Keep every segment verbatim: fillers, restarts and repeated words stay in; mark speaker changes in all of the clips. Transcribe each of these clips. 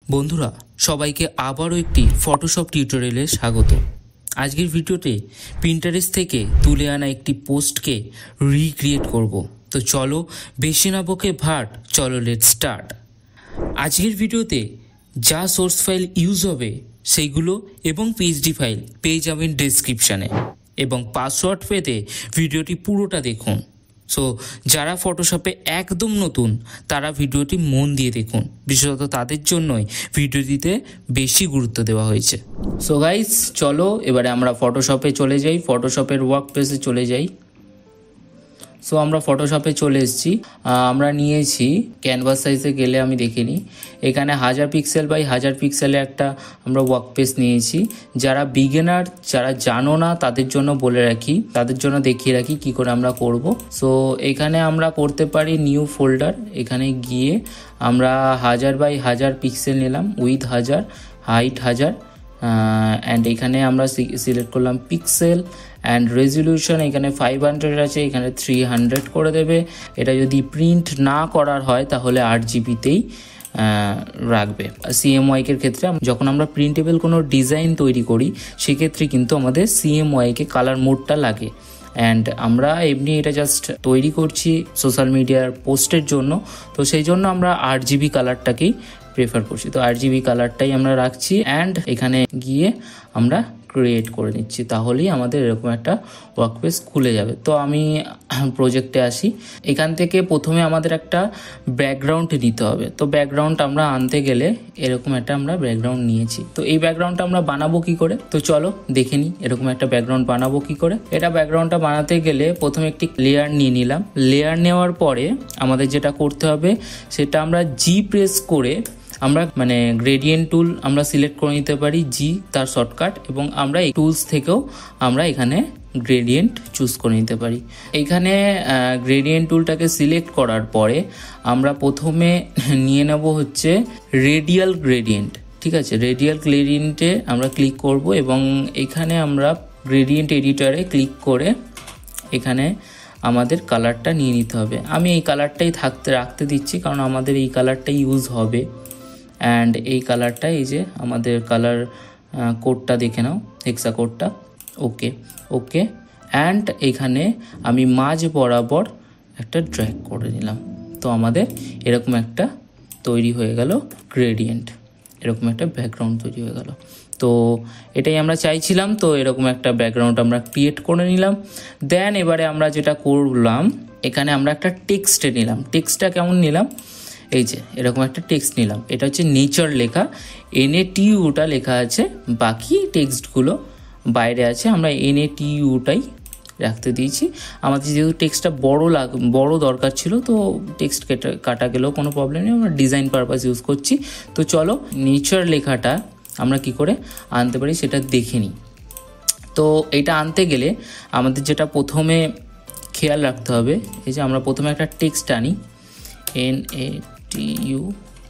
Speaker 1: বন্ধুরা সবাইকে আবারও একটি ফটোশপ টিউটোরিয়ালে স্বাগত। আজকের ভিডিওতে পিন্টারেস্ট থেকে তুলে আনা একটি পোস্টকে রিক্রিয়েট করব। তো চলো বেশি না বকে ভাট, চলো লেট স্টার্ট। আজকের ভিডিওতে যা সোর্স ফাইল ইউজ হবে সেইগুলো এবং পিএইচডি ফাইল পেয়ে যাবেন ডেসক্রিপশানে, এবং পাসওয়ার্ড পেতে ভিডিওটি পুরোটা দেখুন। সো যারা ফটোশপে একদম নতুন তারা ভিডিওটি মন দিয়ে দেখুন, বিশেষত তাদের জন্যই ভিডিওটিতে বেশি গুরুত্ব দেওয়া হয়েছে। সো গাইস চলো এবারে আমরা ফটোশপে চলে যাই, ফটোশপের ওয়ার্ক পেজে চলে যাই। সো আমরা ফটোশপে চলে এসেছি, আমরা নিয়েছি ক্যানভাস সাইজে গেলে আমি দেখিনি, এখানে হাজার পিক্সেল বাই হাজার পিক্সেলে একটা আমরা ওয়ার্ক পেজ নিয়েছি। যারা বিগিনার, যারা জানো না তাদের জন্য বলে রাখি, তাদের জন্য দেখিয়ে রাখি কি করে আমরা করব। সো এখানে আমরা করতে পারি নিউ ফোল্ডার, এখানে গিয়ে আমরা হাজার বাই হাজার পিক্সেল নিলাম, উইথ হাজার, হাইট হাজার, অ্যান্ড এখানে আমরা সিলেক্ট করলাম পিক্সেল অ্যান্ড রেজলিউশন, এখানে ফাইভ হান্ড্রেড আছে, এখানে থ্রি হান্ড্রেড করে দেবে। এটা যদি প্রিন্ট না করার হয় তাহলে আট জিবিতেই রাখবে। সিএমওয়াইকের ক্ষেত্রে যখন আমরা প্রিন্টেবল কোনো ডিজাইন তৈরি করি সেক্ষেত্রে কিন্তু আমাদের সিএমওয়াইকে কালার মোডটা লাগে। অ্যান্ড আমরা এমনি এটা জাস্ট তৈরি করছি সোশ্যাল মিডিয়ার পোস্টের জন্য, তো সেই জন্য আমরা আট জিবি কালারটাকেই প্রেফার করছি। তো আট জিবি কালারটাই আমরা রাখছি অ্যান্ড এখানে গিয়ে আমরা ক্রিয়েট করে নিচ্ছি, তাহলেই আমাদের এরকম একটা ওয়ার্কপেজ খুলে যাবে। তো আমি প্রজেক্টে আসি, এখান থেকে প্রথমে আমাদের একটা ব্যাকগ্রাউন্ড নিতে হবে। তো ব্যাকগ্রাউন্ড আমরা আনতে গেলে এরকম একটা আমরা ব্যাকগ্রাউন্ড নিয়েছি। তো এই ব্যাকগ্রাউন্ডটা আমরা বানাবো কি করে, তো চলো দেখে নিই এরকম একটা ব্যাকগ্রাউন্ড বানাবো কি করে। এটা ব্যাকগ্রাউন্ডটা বানাতে গেলে প্রথমে একটি লেয়ার নিয়ে নিলাম। লেয়ার নেওয়ার পরে আমাদের যেটা করতে হবে সেটা আমরা জি প্রেস করে আমরা মানে গ্রেডিয়েন্ট টুল আমরা সিলেক্ট করে নিতে পারি, জি তার শর্টকাট, এবং আমরা এই টুলস থেকেও আমরা এখানে গ্রেডিয়েন্ট চুজ করে নিতে পারি। এইখানে গ্রেডিয়েন্ট টুলটাকে সিলেক্ট করার পরে আমরা প্রথমে নিয়ে নেব হচ্ছে রেডিয়াল গ্রেডিয়েন্ট, ঠিক আছে। রেডিয়াল গ্রেডিয়েন্টে আমরা ক্লিক করব এবং এখানে আমরা গ্রেডিয়েন্ট এডিটরে ক্লিক করে এখানে আমাদের কালারটা নিয়ে নিতে হবে। আমি এই কালারটাই থাকতে রাখতে দিচ্ছি কারণ আমাদের এই কালারটাই ইউজ হবে। অ্যান্ড এই কালারটা, এই যে আমাদের কালার কোডটা দেখে নাও, হেক্সা কোডটা, ওকে ওকে। অ্যান্ড এখানে আমি মাঝ বরাবর একটা ড্র্যাগ করে নিলাম। তো আমাদের এরকম একটা তৈরি হয়ে গেল গ্রেডিয়েন্ট, এরকম একটা ব্যাকগ্রাউন্ড তৈরি হয়ে গেল। তো এটাই আমরা চাইছিলাম। তো এরকম একটা ব্যাকগ্রাউন্ড আমরা ক্রিয়েট করে নিলাম। দেন এবারে আমরা যেটা করলাম, এখানে আমরা একটা টেক্সট নিলাম। টেক্সটটা কেমন নিলাম, এই যে এরকম একটা টেক্সট নিলাম। এটা হচ্ছে নেচার লেখা, এনএটিইউটা লেখা আছে, বাকি টেক্সটগুলো বাইরে আছে। আমরা এনএটিইউটাই রাখতে দিয়েছি। আমাদের যেহেতু টেক্সটটা বড় লাগ বড় দরকার ছিল, তো টেক্সট কেটে কাটা গেলেও কোনো প্রবলেম নেই, আমরা ডিজাইন পারপাস ইউজ করছি। তো চলো নেচার লেখাটা আমরা কি করে আনতে পারি সেটা দেখে নিই। তো এটা আনতে গেলে আমাদের যেটা প্রথমে খেয়াল রাখতে হবে, এই যে আমরা প্রথমে একটা টেক্সট আনি, N A T U,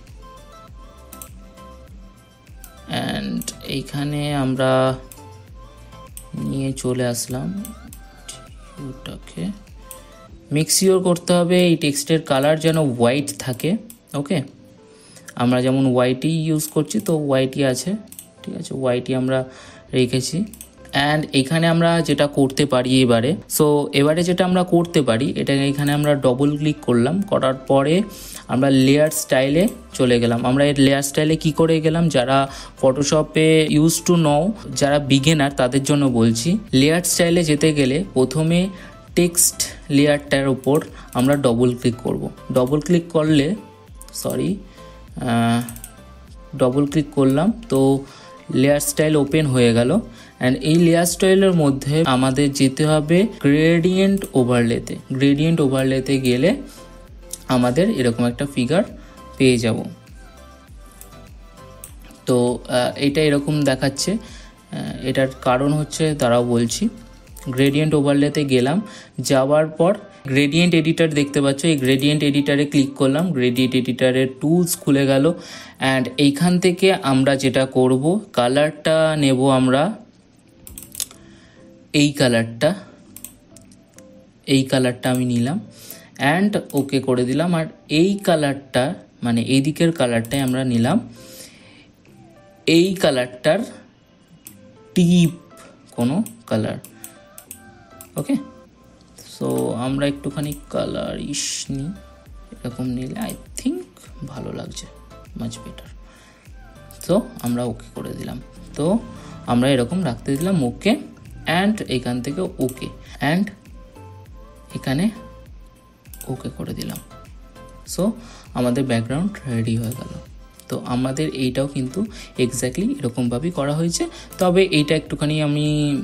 Speaker 1: and এইখানে আমরা নিয়ে চলে আসলাম। টিউটাকে মিক্সিওর করতে হবে, এই টেক্সটের কালার যেন হোয়াইট থাকে। ওকে, আমরা যেমন হোয়াইটই ইউজ করছি, তো হোয়াইটই আছে, ঠিক আছে, হোয়াইটই আমরা রেখেছি। অ্যান্ড এখানে আমরা যেটা করতে পারি এবারে, সো এবারে যেটা আমরা করতে পারি, এটা এখানে আমরা ডবল ক্লিক করলাম, করার পরে আমরা লেয়ার স্টাইলে চলে গেলাম। আমরা এর লেয়ার স্টাইলে কি করে গেলাম, যারা ফটোশপে ইউজ টু নও, যারা বিগিনার তাদের জন্য বলছি। লেয়ার স্টাইলে যেতে গেলে প্রথমে টেক্সট লেয়ারটার উপর আমরা ডবল ক্লিক করব। ডবল ক্লিক করলে সরি ডবল ক্লিক করলাম, তো লেয়ার স্টাইল ওপেন হয়ে গেল। অ্যান্ড এই লেয়ার স্টাইলের মধ্যে আমাদের যেতে হবে গ্রেডিয়েন্ট ওভারলেতে। গ্রেডিয়েন্ট ওভারলেতে গেলে আমাদের এরকম একটা ফিগার পেয়ে যাব। তো এটা এরকম দেখাচ্ছে, এটার কারণ হচ্ছে তারাও বলছি। গ্রেডিয়েন্ট ওভারলেতে গেলাম, যাওয়ার পর গ্রেডিয়েন্ট এডিটর দেখতে পাচ্ছ, এই গ্রেডিয়েন্ট এডিটরে ক্লিক করলাম, গ্রেডিয়েন্ট এডিটরের টুলস খুলে গেল। অ্যান্ড এইখান থেকে আমরা যেটা করব, কালারটা নেব আমরা এই কালারটা, এই কালারটা আমি নিলাম অ্যান্ড ওকে করে দিলাম। আর এই কালারটা মানে এই দিকের কালারটাই আমরা নিলাম এই কালারটার ডিপ কোনো কালার। ওকে, সো আমরা একটুখানি কালার ইস নিই, এরকম নিলে আই থিঙ্ক ভালো লাগছে, মাচ বেটার। তো আমরা ওকে করে দিলাম। তো আমরা এরকম রাখতে দিলাম ওকে, অ্যান্ড এখান থেকে ওকে, অ্যান্ড এখানে ওকে করে দিলাম। সো আমাদের ব্যাকগ্রাউন্ড রেডি হয়ে গেল। তো আমাদের এইটাও কিন্তু এক্স্যাক্টলি এরকমভাবেই করা হয়েছে, তবে এইটা একটুখানি আমি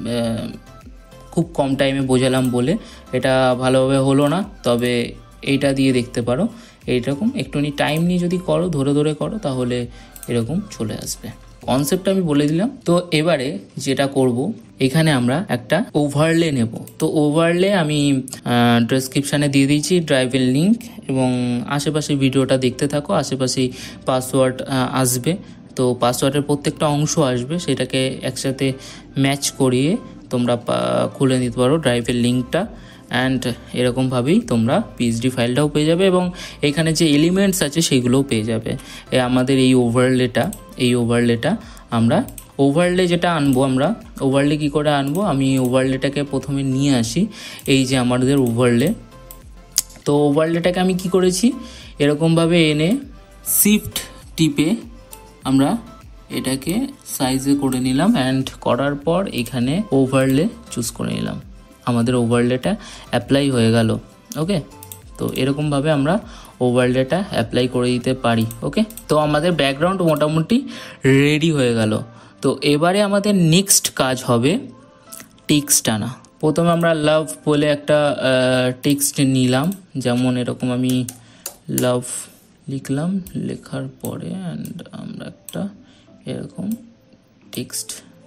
Speaker 1: খুব কম টাইমে বোঝালাম বলে এটা ভালোভাবে হলো না, তবে এইটা দিয়ে দেখতে পারো। এইরকম একটুখানি টাইম নিয়ে যদি করো, ধরে ধরে করো, তাহলে এরকম চলে আসবে। কনসেপ্টটা আমি বলে দিলাম। তো এবারে যেটা করব, এখানে আমরা একটা ওভারলে নেব। তো ওভারলে আমি ডেসক্রিপশানে দিয়ে দিয়েছি ড্রাইভের লিঙ্ক, এবং আশেপাশে ভিডিওটা দেখতে থাকো, আশেপাশেই পাসওয়ার্ড আসবে। তো পাসওয়ার্ডের প্রত্যেকটা অংশ আসবে, সেটাকে একসাথে ম্যাচ করিয়ে তোমরা খুলে নিতে পারো ড্রাইভের লিঙ্কটা, অ্যান্ড এরকমভাবেই তোমরা পিএইচডি ফাইলটাও পেয়ে যাবে, এবং এখানে যে এলিমেন্টস আছে সেগুলোও পেয়ে যাবে। আমাদের এই ওভারলেটা এই ওভারলেটা আমরা ওভারলে যেটা আনবো, আমরা ওভারলে কী করে আনবো, আমি ওভারলেটাকে প্রথমে নিয়ে আসি। এই যে আমাদের ওভারলে, তো ওভারলেটাকে আমি কি করেছি, এরকমভাবে এনে শিফট টিপে আমরা এটাকে সাইজে করে নিলাম, অ্যান্ড করার পর এখানে ওভারলে চুজ করে নিলাম। আমাদের ওভারলেটা অ্যাপ্লাই হয়ে গেল। ওকে, তো এরকমভাবে আমরা ওভারলেটা অ্যাপ্লাই করে দিতে পারি। ওকে, তো আমাদের ব্যাকগ্রাউন্ড মোটামুটি রেডি হয়ে গেল। তো এবারে আমাদের নেক্সট কাজ হবে টেক্সট আনা। প্রথমে আমরা লাভ বলে একটা টেক্সট নিলাম, যেমন এরকম আমি লাভ লিখলাম, লেখার পরে অ্যান্ড আমরা একটা এরকম টেক্সট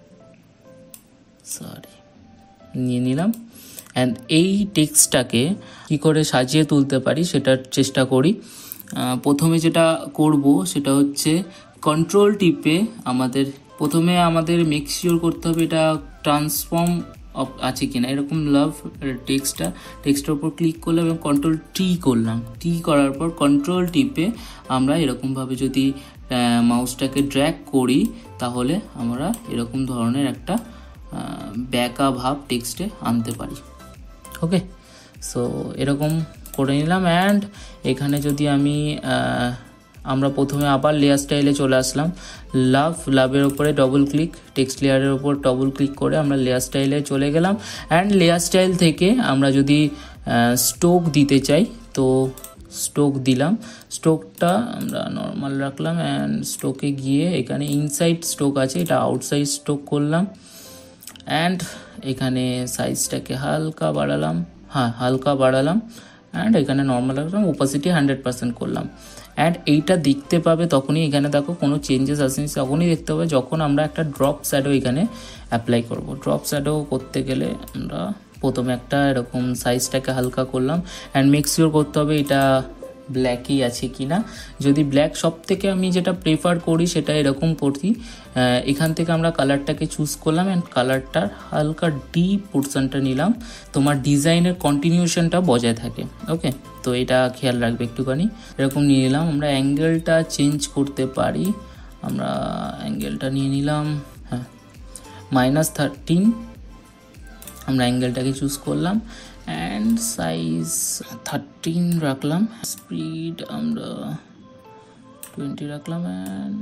Speaker 1: সরি নিয়ে নিলাম, অ্যান্ড এই টেক্সটটাকে কী করে সাজিয়ে তুলতে পারি সেটার চেষ্টা করি। প্রথমে যেটা করব সেটা হচ্ছে কন্ট্রোল টিপে আমাদের প্রথমে আমাদের মেক শিওর করতে হবে এটা ট্রান্সফর্ম আছে কিনা। এরকম লাভ টেক্সটটা টেক্সটের উপর ক্লিক করলাম এবং কন্ট্রোল টি করলাম। টি করার পর কন্ট্রোল টিপে আমরা এরকমভাবে যদি মাউসটাকে ড্র্যাগ করি, তাহলে আমরা এরকম ধরনের একটা ব্যাকা ভাব টেক্সটে আনতে পারি। ওকে, সো এরকম করে নিলাম, অ্যান্ড এখানে যদি আমি আমরা প্রথমে আবার লেয়ার স্টাইলে চলে আসলাম, লাভ লাভের উপরে ডবল ক্লিক, টেক্সট লেয়ারের উপর ডবল ক্লিক করে আমরা লেয়ার স্টাইলে চলে গেলাম, অ্যান্ড লেয়ার স্টাইল থেকে আমরা যদি স্ট্রোক দিতে চাই তো স্ট্রোক দিলাম। স্ট্রোকটা আমরা নর্মাল রাখলাম, অ্যান্ড স্ট্রোকে গিয়ে এখানে ইনসাইড স্ট্রোক আছে, এটা আউটসাইড স্ট্রোক করলাম, অ্যান্ড এখানে সাইজটাকে হালকা বাড়ালাম, হ্যাঁ হালকা বাড়ালাম, অ্যান্ড এখানে নর্মাল রাখলাম, ওপাসিটি হান্ড্রেড পার্সেন্ট করলাম। অ্যান্ড এইটা দেখতে পাবে তখনই, এখানে দেখো কোনো চেঞ্জেস আসেনি, তখনই দেখতে পাবে যখন আমরা একটা ড্রপ শ্যাডো এখানে অ্যাপ্লাই করব। ড্রপ শ্যাডো করতে গেলে আমরা প্রথমে একটা এরকম সাইজটাকে হালকা করলাম, অ্যান্ড মেক শিওর করতে হবে এটা ব্ল্যাকই আছে কি না। যদি ব্ল্যাক, সব থেকে আমি যেটা প্রেফার করি সেটা এরকম করছি, এখান থেকে আমরা কালারটাকে চুজ করলাম, অ্যান্ড কালারটার হালকা ডিপ পোর্শনটা নিলাম, তোমার ডিজাইনের কন্টিনিউশনটা বজায় থাকে। ওকে, তো এটা খেয়াল রাখবে একটুখানি, এরকম নিয়ে নিলাম। আমরা অ্যাঙ্গেলটা চেঞ্জ করতে পারি, আমরা অ্যাঙ্গেলটা নিয়ে নিলাম, হ্যাঁ মাইনাস থার্টিন, আমরা অ্যাঙ্গেলটাকে চুজ করলাম, অ্যান্ড সাইজ থার্টিন রাখলাম, স্পিড আমরা টোয়েন্টি রাখলাম, অ্যান্ড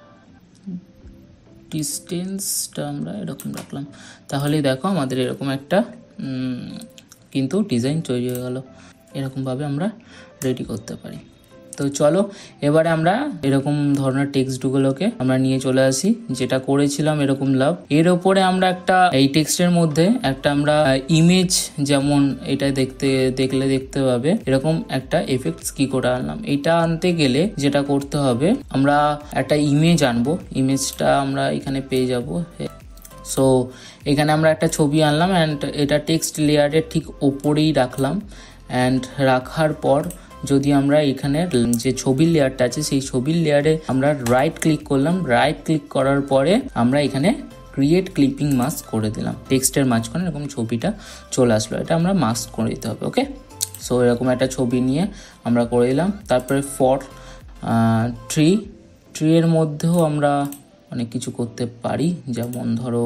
Speaker 1: ডিস্টেন্সটা আমরা এরকম রাখলাম। তাহলেই দেখো আমাদের এরকম একটা কিন্তু ডিজাইন তৈরি হয়ে গেল। এরকমভাবে আমরা রেডি করতে পারি। তো চলো এবারে আমরা এরকম ধরনের টেক্সটগুলোকে আমরা নিয়ে চলে আসি, যেটা করেছিলাম এরকম লাভ, এর ওপরে আমরা একটা এই টেক্সটের মধ্যে একটা আমরা ইমেজ, যেমন এটা দেখতে দেখলে দেখতে পাবে এরকম একটা এফেক্টস কি করে আনলাম। এটা আনতে গেলে যেটা করতে হবে, আমরা একটা ইমেজ আনবো, ইমেজটা আমরা এখানে পেয়ে যাব। সো এখানে আমরা একটা ছবি আনলাম, অ্যান্ড এটা টেক্সট লেয়ারের ঠিক ওপরেই রাখলাম, অ্যান্ড রাখার পর যদি আমরা এখানে যে ছবির লেয়ারটা আছে সেই ছবির লেয়ারে আমরা রাইট ক্লিক করলাম, রাইট ক্লিক করার পরে আমরা এখানে ক্রিয়েট ক্লিপিং মাস্ক করে দিলাম, টেক্সটের মাঝখানে এরকম ছবিটা চলে আসলো, এটা আমরা মাস্ক করে দিতে হবে। ওকে, সো এরকম একটা ছবি নিয়ে আমরা করে দিলাম। তারপরে ফর ট্রি, ট্রি এর মধ্যেও আমরা অনেক কিছু করতে পারি, যেমন ধরো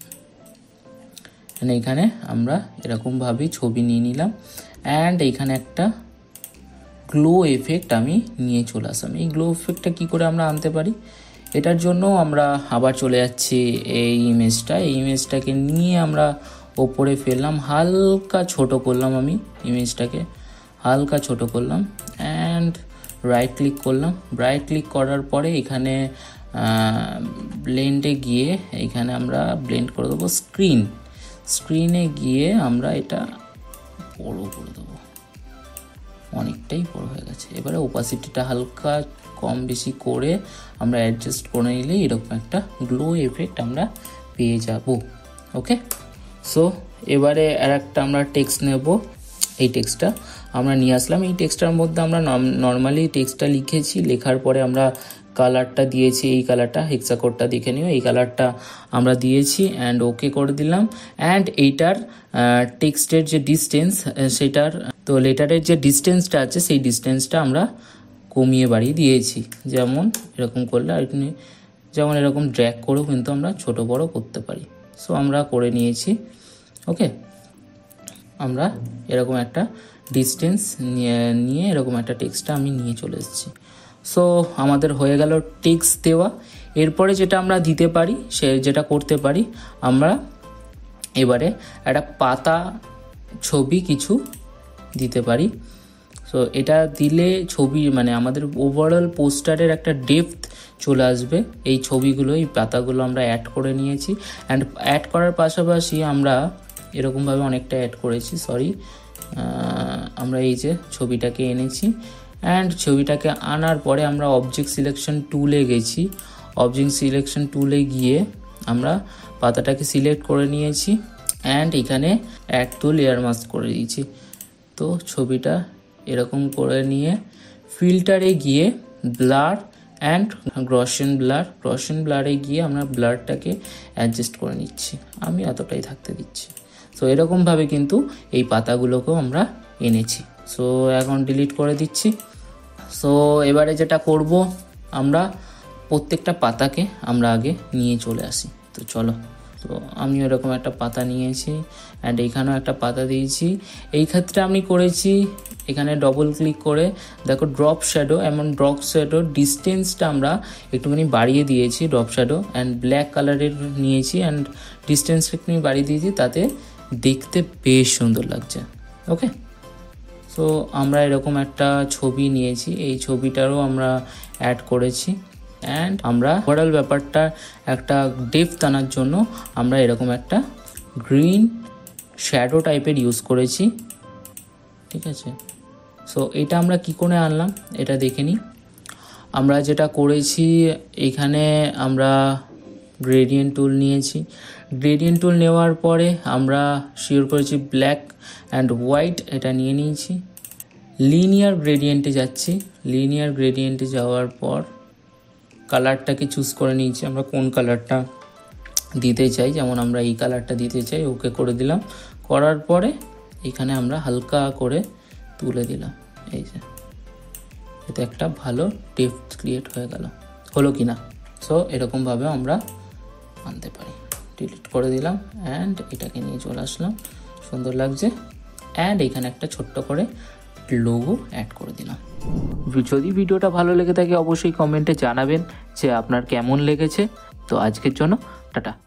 Speaker 1: এখানে আমরা এরকমভাবে ছবি নিয়ে নিলাম অ্যান্ড এইখানে একটা গ্লো এফেক্ট আমি নিয়ে চলে আসলাম। এই গ্লো এফেক্টটা কী করে আমরা আনতে পারি, এটার জন্য আমরা আবার চলে যাচ্ছি এই ইমেজটা, এই ইমেজটাকে নিয়ে আমরা ওপরে ফেললাম, হালকা ছোট করলাম, আমি ইমেজটাকে হালকা ছোট করলাম অ্যান্ড রাইট ক্লিক করলাম। রাইট ক্লিক করার পরে এখানে ব্লেন্ডে গিয়ে এখানে আমরা ব্লেন্ড করে দেবো স্ক্রিন, স্ক্রিনে গিয়ে আমরা এটা বড় করে দেবো, অনেকটাই বড় হয়ে গেছে। এবারে ওপাসিটিটা হালকা কম বেশি করে আমরা অ্যাডজাস্ট করে নিলে এরকম একটা গ্লো এফেক্ট আমরা পেয়ে যাব। ওকে, সো এবারে আর একটা আমরা টেক্সট নেব, এই টেক্সটটা আমরা নিয়ে আসলাম। এই টেক্সটটার মধ্যে আমরা নর্মালি টেক্সটটা লিখেছি, লেখার পরে আমরা কালারটা দিয়েছি, এই কালারটা হেক্সাকোডটা দেখে নিও, এই কালারটা আমরা দিয়েছি অ্যান্ড ওকে করে দিলাম। অ্যান্ড এইটার টেক্সটের যে ডিস্টেন্স সেটার তো লেটারের যে ডিস্টেন্সটা আছে সেই ডিস্টেন্সটা আমরা কমিয়ে বাড়িয়ে দিয়েছি, যেমন এরকম করলে আর যেমন এরকম ড্র্যাগ করেও কিন্তু আমরা ছোট বড় করতে পারি। সো আমরা করে নিয়েছি। ওকে, আমরা এরকম একটা ডিস্টেন্স নিয়ে নিয়ে এরকম একটা টেক্সটটা আমি নিয়ে চলে এসেছি। সো আমাদের হয়ে গেল টেক্সট দেওয়া। এরপরে যেটা আমরা দিতে পারি, সে যেটা করতে পারি, আমরা এবারে একটা পাতা ছবি কিছু দিতে পারি। সো এটা দিলে ছবি মানে আমাদের ওভারঅল পোস্টারের একটা ডেপথ চলে আসবে। এই ছবিগুলো, এই পাতাগুলো আমরা অ্যাড করে নিয়েছি অ্যান্ড অ্যাড করার পাশাপাশি আমরা এরকমভাবে অনেকটা অ্যাড করেছি, সরি আমরা এই যে ছবিটাকে এনেছি অ্যান্ড ছবিটাকে আনার পরে আমরা অবজেক্ট সিলেকশন টুলে গেছি। অবজেক্ট সিলেকশন টুলে গিয়ে আমরা পাতাটাকে সিলেক্ট করে নিয়েছি অ্যান্ড এখানে অ্যাড টু লেয়ার মাস্ক করে দিয়েছি। তো ছবিটা এরকম করে নিয়ে ফিল্টারে গিয়ে blur and Gaussian blur, Gaussian ব্লারে গিয়ে আমরা ব্লারটাকে অ্যাডজাস্ট করে নিচ্ছি, আমি এতটাই থাকতে দিচ্ছি। সো এরকমভাবে কিন্তু এই পাতাগুলোকেও আমরা এনেছি। সো এখন ডিলিট করে দিচ্ছি। সো এবারে যেটা করব, আমরা প্রত্যেকটা পাতাকে আমরা আগে নিয়ে চলে আসি। তো চলো, তো আমি এরকম একটা পাতা নিয়েছি অ্যান্ড এইখানেও একটা পাতা দিয়েছি। এই ক্ষেত্রে আমি করেছি এখানে ডবল ক্লিক করে দেখো ড্রপ শ্যাডো, এমন ড্রপ শ্যাডোর ডিস্টেন্সটা আমরা একটুখানি বাড়িয়ে দিয়েছি, ড্রপ শ্যাডো অ্যান্ড ব্ল্যাক কালারের নিয়েছি অ্যান্ড ডিস্টেন্সটা একটু বাড়িয়ে দিয়েছি, তাতে দেখতে বেশ সুন্দর লাগছে। ওকে, সো আমরা এরকম একটা ছবি নিয়েছি, এই ছবিটারও আমরা অ্যাড করেছি অ্যান্ড আমরা ওভারঅল ব্যাপারটা একটা ডেপথ আনার জন্য আমরা এরকম একটা গ্রিন শ্যাডো টাইপের ইউজ করেছি। ঠিক আছে, সো এটা আমরা কি করে আনলাম এটা দেখে নিই। আমরা যেটা করেছি, এখানে আমরা গ্রেডিয়েন্ট টুল নিয়েছি। গ্রেডিয়েন্ট টুল নেওয়ার পরে আমরা শিওর করেছি ব্ল্যাক অ্যান্ড হোয়াইট, এটা নিয়ে নিয়েছি। লিনিয়ার গ্রেডিয়েন্টে যাচ্ছি, লিনিয়ার গ্রেডিয়েন্টে যাওয়ার পর কালারটাকে চুজ করে নিয়েছি, আমরা কোন কালারটা দিতে চাই, যেমন আমরা এই কালারটা দিতে চাই, ওকে করে দিলাম। করার পরে এখানে আমরা হালকা করে তুলে দিলাম, এই যে এতে একটা ভালো ডেপথ ক্রিয়েট হয়ে গেল, হলো কি না? সো এরকমভাবে আমরা আনতে পারি। ডিলিট করে দিলাম অ্যান্ড এটাকে নিয়ে চলে আসলাম, সুন্দর লাগছে। অ্যান্ড এখানে একটা ছোট্ট করে লোগো অ্যাড করে দিলাম। যদি ভিডিওটা ভালো লেগে থাকে অবশ্যই কমেন্টে জানাবেন যে আপনার কেমন লেগেছে। তো আজকের জন্য টাটা।